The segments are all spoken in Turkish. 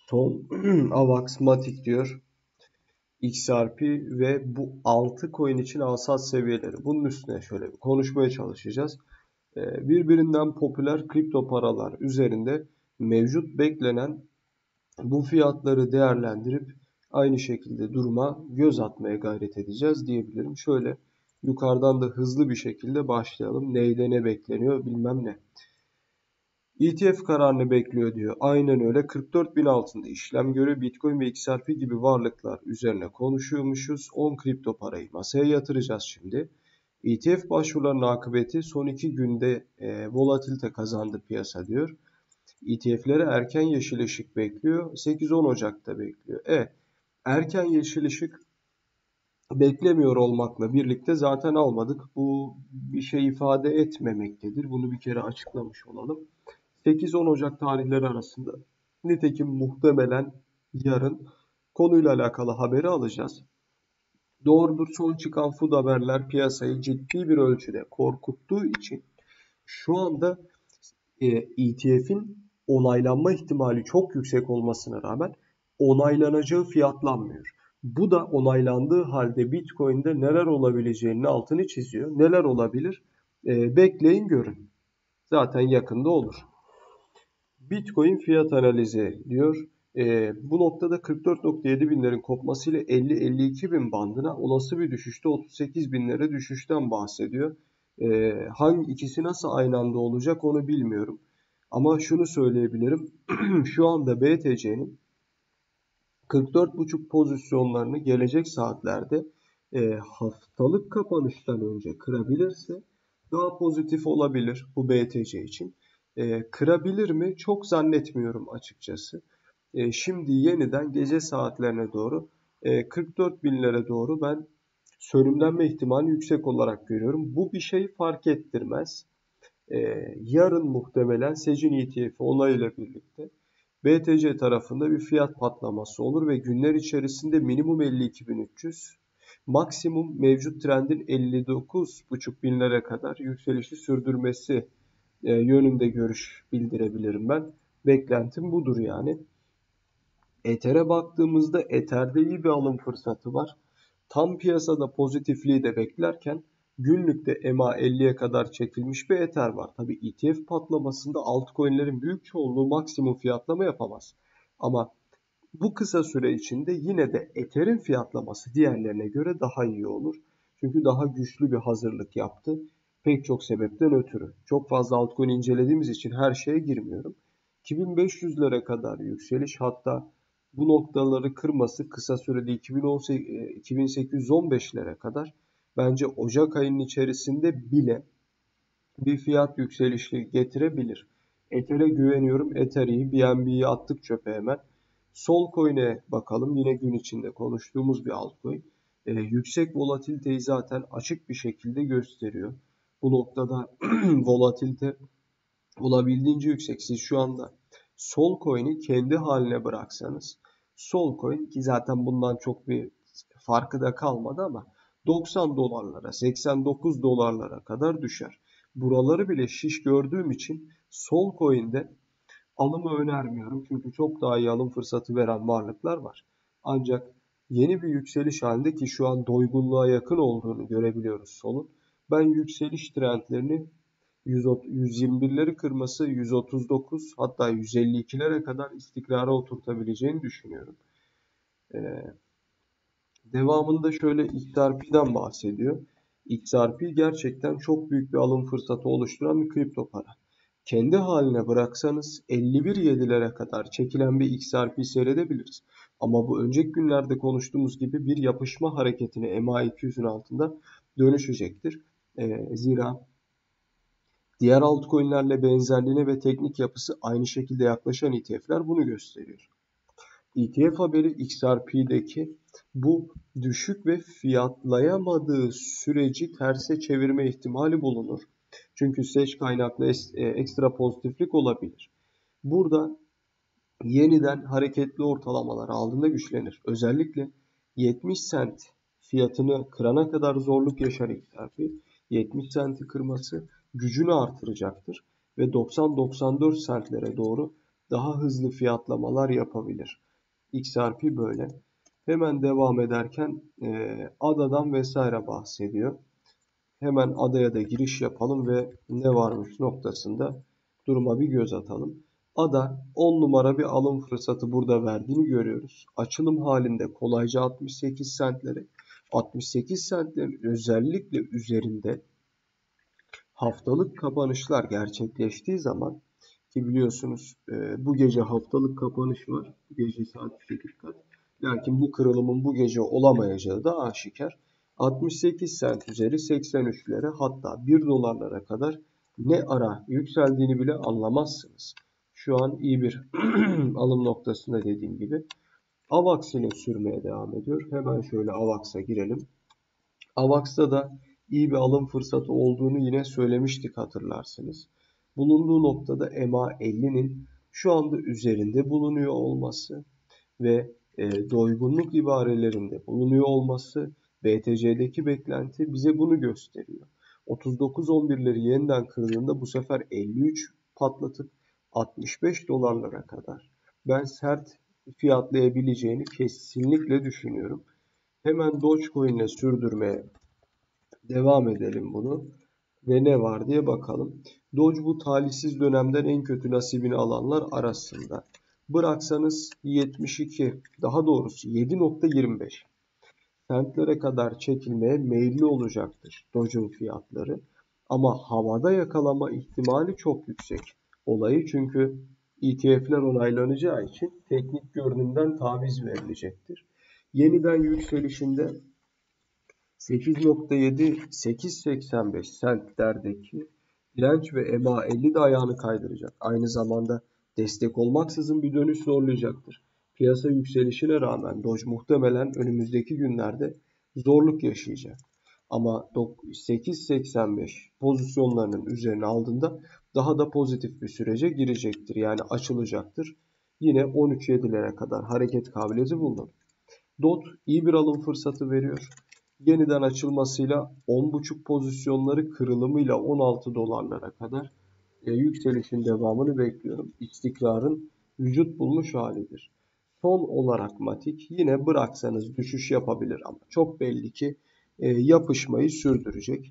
Ton, AVAX, Matic diyor. XRP ve bu 6 coin için alsat seviyeleri. Bunun üstüne şöyle bir konuşmaya çalışacağız. Birbirinden popüler kripto paralar üzerinde mevcut beklenen bu fiyatları değerlendirip aynı şekilde duruma göz atmaya gayret edeceğiz diyebilirim. Şöyle yukarıdan da hızlı bir şekilde başlayalım. Neyde ne bekleniyor bilmem ne. ETF kararını bekliyor diyor. Aynen öyle. 44.000 altında işlem görüyor. Bitcoin ve XRP gibi varlıklar üzerine konuşuyormuşuz. 10 kripto parayı masaya yatıracağız şimdi. ETF başvurularının akıbeti son 2 günde volatilite kazandı piyasa diyor. ETF'lere erken yeşil ışık bekliyor. 8-10 Ocak'ta bekliyor. Erken yeşil ışık beklemiyor olmakla birlikte zaten almadık. Bu bir şey ifade etmemektedir. Bunu bir kere açıklamış olalım. 8-10 Ocak tarihleri arasında. Nitekim muhtemelen yarın konuyla alakalı haberi alacağız. Doğrudur, son çıkan food haberler piyasayı ciddi bir ölçüde korkuttuğu için şu anda ETF'in onaylanma ihtimali çok yüksek olmasına rağmen onaylanacağı fiyatlanmıyor. Bu da onaylandığı halde Bitcoin'de neler olabileceğinin altını çiziyor. Neler olabilir? Bekleyin görün. Zaten yakında olur. Bitcoin fiyat analizi diyor. Bu noktada 44.7 binlerin kopmasıyla 50-52 bin bandına olası bir düşüşte 38 binlere düşüşten bahsediyor. Hangi ikisi nasıl aynı anda olacak onu bilmiyorum. Ama şunu söyleyebilirim. Şu anda BTC'nin 44.5 pozisyonlarını gelecek saatlerde haftalık kapanıştan önce kırabilirse daha pozitif olabilir bu BTC için. Kırabilir mi? Çok zannetmiyorum açıkçası. Şimdi yeniden gece saatlerine doğru 44 binlere doğru ben sönümlenme ihtimali yüksek olarak görüyorum. Bu bir şey fark ettirmez. Yarın muhtemelen Secin ETF onayıyla birlikte BTC tarafında bir fiyat patlaması olur ve günler içerisinde minimum 52.300, maksimum mevcut trendin 59.5 binlere kadar yükselişi sürdürmesi yönünde görüş bildirebilirim ben. Beklentim budur yani. Ether'e baktığımızda Ether'de iyi bir alım fırsatı var. Tam piyasada pozitifliği de beklerken günlükte EMA 50'ye kadar çekilmiş bir Ether var. Tabi ETF patlamasında altcoin'lerin büyük çoğunluğu maksimum fiyatlama yapamaz. Ama bu kısa süre içinde yine de Ether'in fiyatlaması diğerlerine göre daha iyi olur. Çünkü daha güçlü bir hazırlık yaptı. Pek çok sebepten ötürü. Çok fazla altcoin incelediğimiz için her şeye girmiyorum. 2500'lere kadar yükseliş, hatta bu noktaları kırması kısa sürede 2815'lere kadar bence Ocak ayının içerisinde bile bir fiyat yükselişi getirebilir. Ether'e güveniyorum. Ether iyi. BNB'yi attık çöpe hemen. Solcoin'e bakalım. Yine gün içinde konuştuğumuz bir altcoin. Yüksek volatiliteyi zaten açık bir şekilde gösteriyor. Bu noktada volatilite olabildiğince yüksek. Siz şu anda Solcoin'i kendi haline bıraksanız, Solcoin ki zaten bundan çok bir farkı da kalmadı ama 90 dolarlara, 89 dolarlara kadar düşer. Buraları bile şiş gördüğüm için Solcoin'de alımı önermiyorum. Çünkü çok daha iyi alım fırsatı veren varlıklar var. Ancak yeni bir yükseliş halinde ki şu an doygunluğa yakın olduğunu görebiliyoruz Sol'un. Ben yükseliş trendlerini 121'leri kırması, 139 hatta 152'lere kadar istikrara oturtabileceğini düşünüyorum. Devamında şöyle XRP'den bahsediyor. XRP gerçekten çok büyük bir alım fırsatı oluşturan bir kripto para. Kendi haline bıraksanız 51.7'lere kadar çekilen bir XRP seyredebiliriz. Ama bu önceki günlerde konuştuğumuz gibi bir yapışma hareketine MA200'ün altında dönüşecektir. Zira diğer altcoin'lerle benzerliğine ve teknik yapısı aynı şekilde yaklaşan ETF'ler bunu gösteriyor. ETF haberi XRP'deki bu düşük ve fiyatlayamadığı süreci terse çevirme ihtimali bulunur. Çünkü seç kaynaklı ekstra pozitiflik olabilir. Burada yeniden hareketli ortalamalar aldığında güçlenir. Özellikle 70 cent fiyatını kırana kadar zorluk yaşar XRP. 70 centi kırması gücünü artıracaktır ve 90-94 centlere doğru daha hızlı fiyatlamalar yapabilir. XRP böyle. Hemen devam ederken ADA'dan vesaire bahsediyor. Hemen adaya da giriş yapalım ve ne varmış noktasında duruma bir göz atalım. Ada 10 numara bir alım fırsatı burada verdiğini görüyoruz. Açılım halinde kolayca 68 centleri, 68 centlerin özellikle üzerinde haftalık kapanışlar gerçekleştiği zaman, ki biliyorsunuz bu gece haftalık kapanış var. Bu gece saat 3'e dikkat. Lakin bu kırılımın bu gece olamayacağı da aşikar. 68 sent üzeri 83'lere, hatta 1 dolarlara kadar ne ara yükseldiğini bile anlamazsınız. Şu an iyi bir alım noktasında dediğim gibi. AVAX ile sürmeye devam ediyor. Hemen şöyle AVAX'a girelim. AVAX'ta da iyi bir alım fırsatı olduğunu yine söylemiştik, hatırlarsınız. Bulunduğu noktada MA50'nin şu anda üzerinde bulunuyor olması ve doygunluk ibarelerinde bulunuyor olması, BTC'deki beklenti bize bunu gösteriyor. 39.11'leri yeniden kırdığında bu sefer 53 patlatıp 65 dolarlara kadar ben sert fiyatlayabileceğini kesinlikle düşünüyorum. Hemen Dogecoin ile sürdürmeye devam edelim bunu. Ve ne var diye bakalım. Doge bu talihsiz dönemden en kötü nasibini alanlar arasında. Bıraksanız 72, daha doğrusu 7.25 sentlere kadar çekilmeye meyilli olacaktır Doge'un fiyatları. Ama havada yakalama ihtimali çok yüksek. Olayı çünkü ETF'ler onaylanacağı için teknik görünümden taviz verilecektir. Yeniden yükselişinde 8.7-8.85 sentlerdeki direnç ve EMA50 de ayağını kaydıracak. Aynı zamanda destek olmaksızın bir dönüş zorlayacaktır. Piyasa yükselişine rağmen Doge muhtemelen önümüzdeki günlerde zorluk yaşayacak. Ama 8.85 pozisyonlarının üzerine aldığında daha da pozitif bir sürece girecektir. Yani açılacaktır. Yine 13.7'lere kadar hareket kabiliyeti bulunur. DOT iyi bir alım fırsatı veriyor. Yeniden açılmasıyla 10.5 pozisyonları kırılımıyla 16 dolarlara kadar yükselişin devamını bekliyorum. İstikrarın vücut bulmuş halidir. Son olarak Matik yine bıraksanız düşüş yapabilir ama çok belli ki yapışmayı sürdürecek.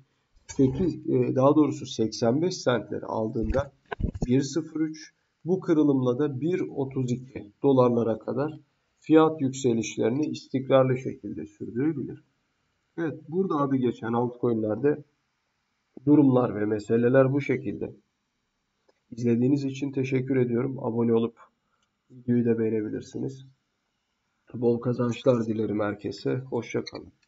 85 centleri aldığında 1.03, bu kırılımla da 1.32 dolarlara kadar fiyat yükselişlerini istikrarlı şekilde sürdürebilir. Evet, burada adı geçen altcoin'lerde durumlar ve meseleler bu şekilde. İzlediğiniz için teşekkür ediyorum. Abone olup videoyu da beğenebilirsiniz. Bol kazançlar dilerim herkese. Hoşça kalın.